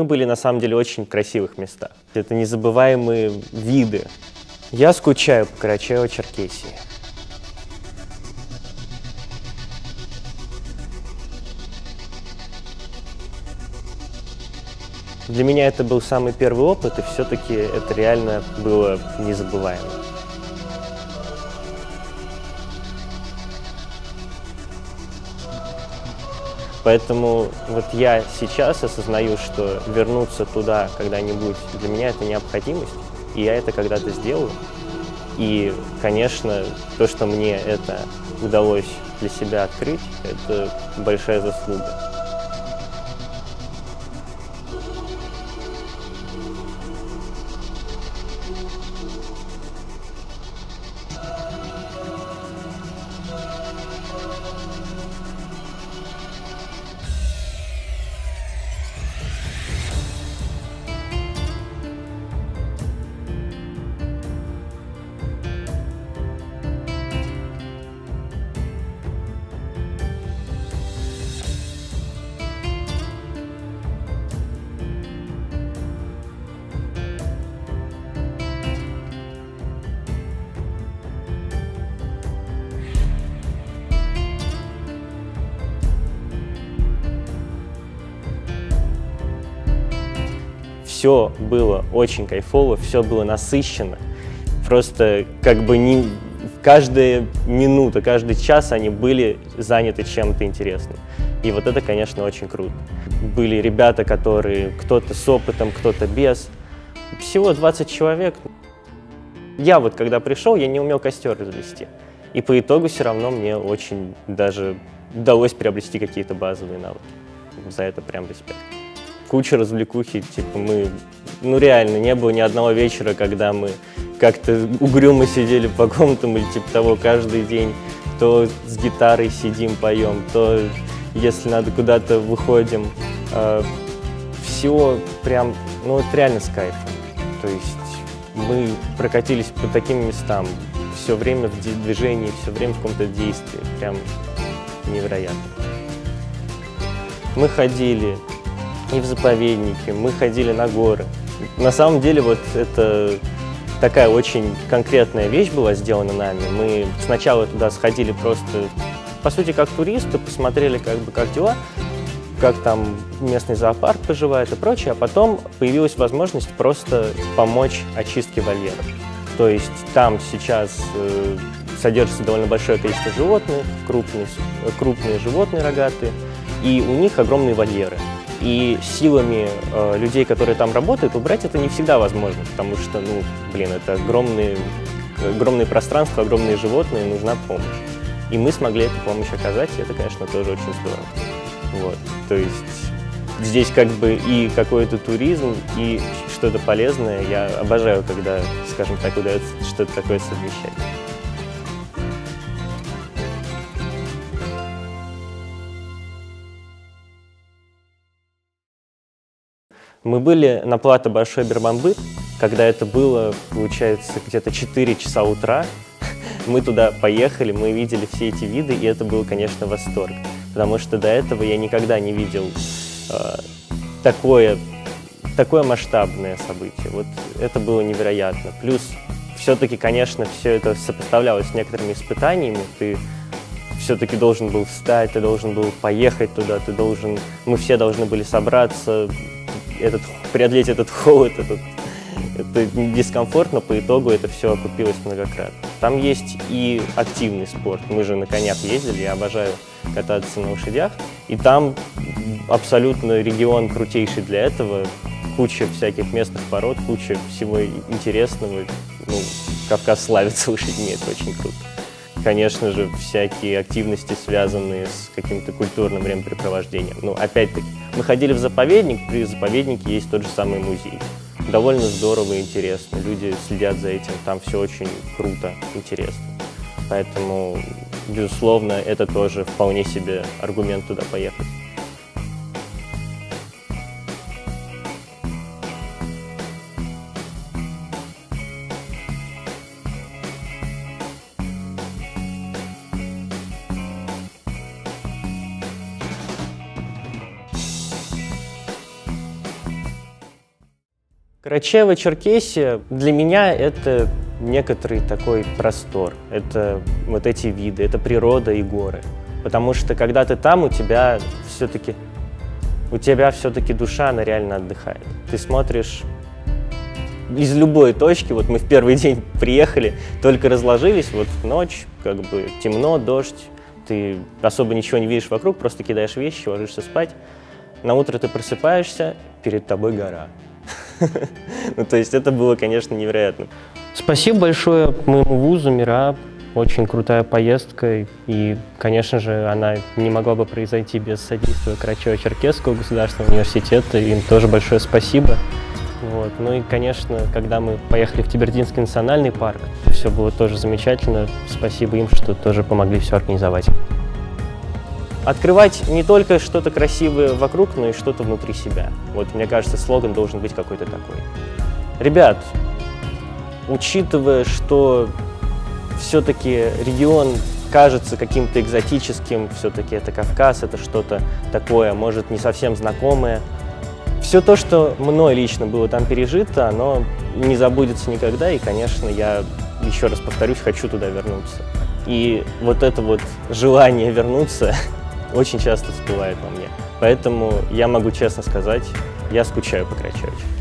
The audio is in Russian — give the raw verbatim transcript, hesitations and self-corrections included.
были на самом деле очень красивых местах. Это незабываемые виды. Я скучаю по Карачаево-Черкесии. Для меня это был самый первый опыт, и все-таки это реально было незабываемо. Поэтому вот я сейчас осознаю, что вернуться туда когда-нибудь для меня это необходимость, и я это когда-то сделаю. И, конечно, то, что мне это удалось для себя открыть, это большая заслуга. Все было очень кайфово, все было насыщенно. Просто как бы не каждая минута, каждый час они были заняты чем-то интересным. И вот это, конечно, очень круто. Были ребята, которые кто-то с опытом, кто-то без. Всего двадцать человек. Я вот когда пришел, я не умел костер развести. И по итогу все равно мне очень даже удалось приобрести какие-то базовые навыки. За это прям респект. Куча развлекухи, типа мы, ну реально, не было ни одного вечера, когда мы как-то угрюмо сидели по комнатам или типа того каждый день, то с гитарой сидим, поем, то если надо куда-то выходим. Э, всего прям, ну это реально с кайфом. То есть мы прокатились по таким местам, все время в движении, все время в каком-то действии, прям невероятно. Мы ходили и в заповедники, мы ходили на горы. На самом деле вот это такая очень конкретная вещь была сделана нами. Мы сначала туда сходили просто, по сути, как туристы, посмотрели, как бы, как дела, как там местный зоопарк поживает и прочее, а потом появилась возможность просто помочь очистке вольеров. То есть там сейчас э, содержится довольно большое количество животных, крупные, крупные животные рогатые, и у них огромные вольеры. И силами э, людей, которые там работают, убрать это не всегда возможно, потому что, ну, блин, это огромные, огромные пространства, огромные животные, нужна помощь. И мы смогли эту помощь оказать, и это, конечно, тоже очень здорово. Вот. То есть здесь как бы и какой-то туризм, и что-то полезное. Я обожаю, когда, скажем так, удается что-то такое совмещать. Мы были на плато Большой Бербамбыт, когда это было, получается, где-то четыре часа утра. Мы туда поехали, мы видели все эти виды, и это был, конечно, восторг. Потому что до этого я никогда не видел э, такое, такое масштабное событие. Вот это было невероятно. Плюс, все-таки, конечно, все это сопоставлялось с некоторыми испытаниями. Ты все-таки должен был встать, ты должен был поехать туда, ты должен, мы все должны были собраться, этот, преодолеть этот холод, этот, это дискомфорт, но по итогу это все окупилось многократно. Там есть и активный спорт. Мы же на конях ездили, я обожаю кататься на лошадях. И там абсолютно регион крутейший для этого. Куча всяких местных пород, куча всего интересного. Ну, Кавказ славится лошадьми, это очень круто. Конечно же, всякие активности, связанные с каким-то культурным времяпрепровождением. Ну, опять-таки, мы ходили в заповедник, при заповеднике есть тот же самый музей. Довольно здорово и интересно, люди следят за этим, там все очень круто, интересно. Поэтому, безусловно, это тоже вполне себе аргумент туда поехать. Карачаево-Черкесия для меня это некоторый такой простор. Это вот эти виды, это природа и горы. Потому что когда ты там, у тебя все-таки у тебя все-таки душа, она реально отдыхает. Ты смотришь из любой точки, вот мы в первый день приехали, только разложились, вот ночь, как бы темно, дождь, ты особо ничего не видишь вокруг, просто кидаешь вещи, ложишься спать. На утро ты просыпаешься, перед тобой гора. Ну, то есть это было, конечно, невероятно. Спасибо большое моему вузу МИРА. Очень крутая поездка. И, конечно же, она не могла бы произойти без содействия Карачаево-Черкесского государственного университета. Им тоже большое спасибо. Вот. Ну и, конечно, когда мы поехали в Тибердинский национальный парк, все было тоже замечательно. Спасибо им, что тоже помогли все организовать. Открывать не только что-то красивое вокруг, но и что-то внутри себя. Вот, мне кажется, слоган должен быть какой-то такой. Ребят, учитывая, что все-таки регион кажется каким-то экзотическим, все-таки это Кавказ, это что-то такое, может, не совсем знакомое. Все то, что мной лично было там пережито, оно не забудется никогда, и, конечно, я, еще раз повторюсь, хочу туда вернуться. И вот это вот желание вернуться очень часто всплывает во мне. Поэтому я могу честно сказать, я скучаю по Карачаевичу.